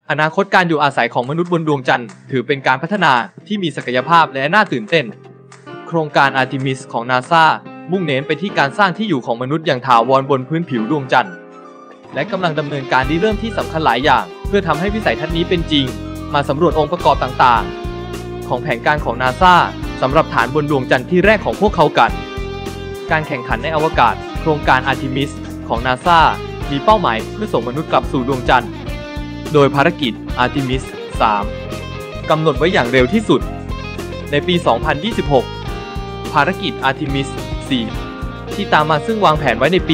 อนาคตการอยู่อาศัยของมนุษย์บนดวงจันทร์ถือเป็นการพัฒนาที่มีศักยภาพและน่าตื่นเต้นโครงการ Artemis ของ NASA มุ่งเน้นไปที่การสร้างที่อยู่ของมนุษย์อย่างถาวรบนพื้นผิวดวงจันทร์และกำลังดำเนินการเริ่มที่สำคัญหลายอย่างเพื่อทำให้วิสัยทัศน์นี้เป็นจริงมาสำรวจองค์ประกอบต่างๆของแผนการของ NASA สำหรับฐานบนดวงจันทร์ที่แรกของพวกเขากันการแข่งขันในอวกาศโครงการ Artemis ของ NASA มีเป้าหมายเพื่อส่งมนุษย์กลับสู่ดวงจันทร์โดยภารกิจ Artemis 3 กำหนดไว้อย่างเร็วที่สุดในปี 2026 ภารกิจ Artemis 4 ที่ตามมาซึ่งวางแผนไว้ในปี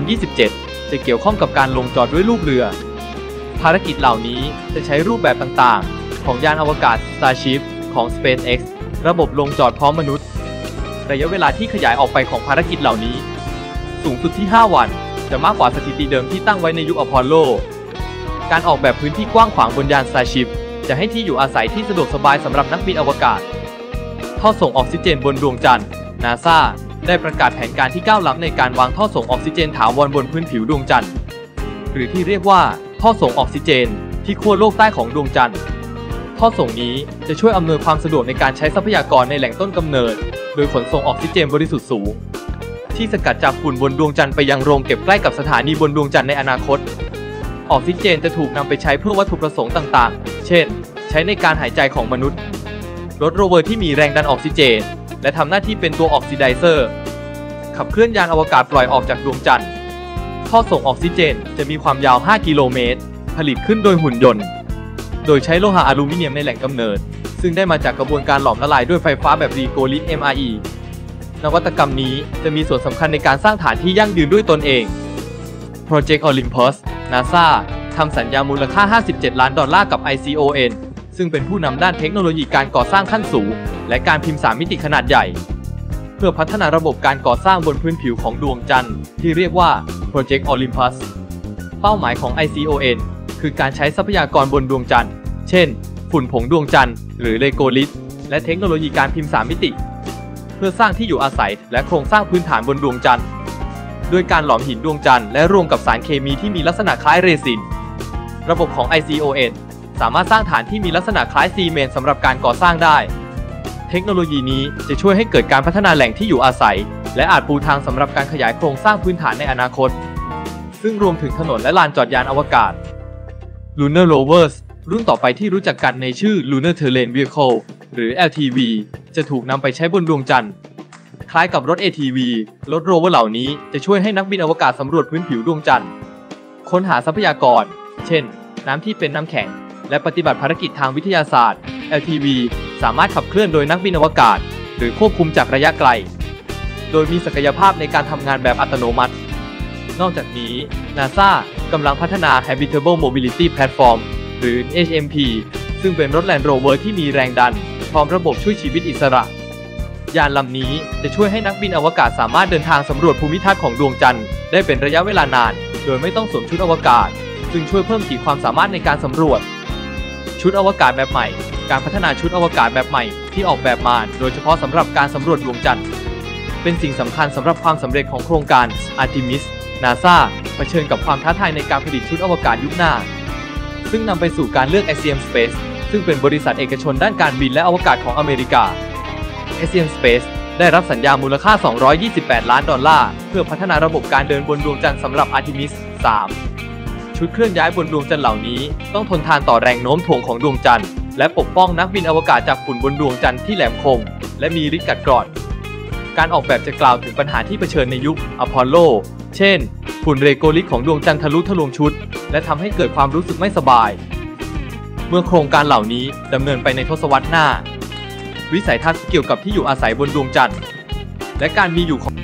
2027 จะเกี่ยวข้องกับการลงจอดด้วยลูกเรือภารกิจเหล่านี้จะใช้รูปแบบต่างๆของยานอวกาศ Starship ของ SpaceX ระบบลงจอดพร้อมมนุษย์ระยะเวลาที่ขยายออกไปของภารกิจเหล่านี้สูงสุดที่ 5 วันจะมากกว่าสถิติเดิมที่ตั้งไว้ในยุคอพอลโลการออกแบบพื้นที่กว้างขวางบนยาน Starship จะให้ที่อยู่อาศัยที่สะดวกสบายสำหรับนักบินอวกาศท่อส่งออกซิเจนบนดวงจันทร์ NASA ได้ประกาศแผนการที่ก้าวล้ำในการวางท่อส่งออกซิเจนถาวรบนพื้นผิวดวงจันทร์หรือที่เรียกว่าท่อส่งออกซิเจนที่ขั้วโลกใต้ของดวงจันทร์ท่อส่งนี้จะช่วยอำนวยความสะดวกในการใช้ทรัพยากรในแหล่งต้นกำเนิดโดยขนส่งออกซิเจนบริสุทธิ์สูงที่สกัดจากฝุ่นบนดวงจันทร์ไปยังโรงเก็บใกล้กับสถานีบนดวงจันทร์ในอนาคตออกซิเจนจะถูกนำไปใช้เพื่อวัตถุประสงค์ต่างๆเช่นใช้ในการหายใจของมนุษย์รถโรเวอร์ที่มีแรงดันออกซิเจนและทำหน้าที่เป็นตัวออกซิไดเซอร์ขับเคลื่อนยานอวกาศปล่อยออกจากดวงจันทร์ท่อส่งออกซิเจนจะมีความยาว 5 กิโลเมตรผลิตขึ้นโดยหุ่นยนต์โดยใช้โลหะอลูมิเนียมในแหล่งกำเนิดซึ่งได้มาจากกระบวนการหลอมละลายด้วยไฟฟ้าแบบรีโกลิท MRE นวัตกรรมนี้จะมีส่วนสำคัญในการสร้างฐานที่ยั่งยืนด้วยตนเอง Project Olympus NASA ทำสัญญามูลค่า$57 ล้านกับ ICON ซึ่งเป็นผู้นำด้านเทคโนโลยีการก่อสร้างขั้นสูงและการพิมพ์3 มิติขนาดใหญ่เพื่อพัฒนาระบบการก่อสร้างบนพื้นผิวของดวงจันทร์ที่เรียกว่า Project Olympus เป้าหมายของ ICON คือการใช้ทรัพยากรบนดวงจันทร์เช่นฝุ่นผงดวงจันทร์หรือเลโกลิทและเทคโนโลยีการพิมพ์3 มิติเพื่อสร้างที่อยู่อาศัยและโครงสร้างพื้นฐานบนดวงจันทร์ด้วยการหลอมหินดวงจันทร์และรวมกับสารเคมีที่มีลักษณะคล้ายเรซินระบบของ ICON สามารถสร้างฐานที่มีลักษณะคล้ายซีเมนต์สำหรับการก่อสร้างได้เทคโนโลยีนี้จะช่วยให้เกิดการพัฒนาแหล่งที่อยู่อาศัยและอาจปูทางสำหรับการขยายโครงสร้างพื้นฐานในอนาคตซึ่งรวมถึงถนนและลานจอดยานอวกาศ Lunar Rovers รุ่นต่อไปที่รู้จักกันในชื่อ Lunar Terrain Vehicle หรือ LTV จะถูกนำไปใช้บนดวงจันทร์คล้ายกับรถ ATV รถโรเวอร์เหล่านี้จะช่วยให้นักบินอวกาศสำรวจพื้นผิวดวงจันทร์ค้นหาทรัพยากรเช่นน้ำที่เป็นน้ำแข็งและปฏิบัติภารกิจทางวิทยาศาสตร์ LTV สามารถขับเคลื่อนโดยนักบินอวกาศหรือควบคุมจากระยะไกลโดยมีศักยภาพในการทำงานแบบอัตโนมัตินอกจากนี้ NASA กำลังพัฒนา Habitable Mobility Platform หรือ HMP ซึ่งเป็นรถ Land Rover ที่มีแรงดันพร้อมระบบช่วยชีวิตอิสระยานลำนี้จะช่วยให้นักบินอวกาศสามารถเดินทางสำรวจภูมิทัศน์ของดวงจันทร์ได้เป็นระยะเวลานานโดยไม่ต้องสวมชุดอวกาศซึ่งช่วยเพิ่มขีดความสามารถในการสำรวจชุดอวกาศแบบใหม่การพัฒนาชุดอวกาศแบบใหม่ที่ออกแบบมาโดยเฉพาะสำหรับการสำรวจดวงจันทร์เป็นสิ่งสำคัญสำหรับความสำเร็จของโครงการ Artemis NASA เผชิญกับความท้าทายในการผลิตชุดอวกาศยุคหน้าซึ่งนำไปสู่การเลือก Axiom Space ซึ่งเป็นบริษัทเอกชนด้านการบินและอวกาศของอเมริกา Axiom Space ได้รับสัญญามูลค่า$228 ล้านเพื่อพัฒนาระบบการเดินบนดวงจันทร์สำหรับ Artemis 3 ชุดเคลื่อนย้ายบนดวงจันทร์เหล่านี้ต้องทนทานต่อแรงโน้มถ่วงของดวงจันทร์และปกป้องนักบินอวกาศจากฝุ่นบนดวงจันทร์ที่แหลมคมและมีฤทธิ์กัดกร่อนการออกแบบจะกล่าวถึงปัญหาที่เผชิญในยุคอพอลโลเช่นฝุ่นเรโกลิทของดวงจันทร์ทะลุทะลวงชุดและทำให้เกิดความรู้สึกไม่สบายเมื่อโครงการเหล่านี้ดำเนินไปในทศวรรษหน้าวิสัยทัศน์เกี่ยวกับที่อยู่อาศัยบนดวงจันทร์และการมีอยู่ของ